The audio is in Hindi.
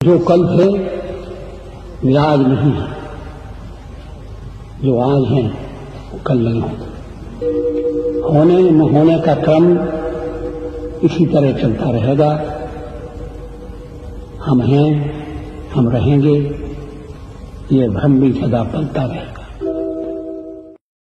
जो कल थे वे आज नहीं है, जो आज हैं वो कल नहीं होते। होने न होने का क्रम इसी तरह चलता रहेगा। हम हैं, हम रहेंगे, ये भ्रम भी सदा पलता रहेगा।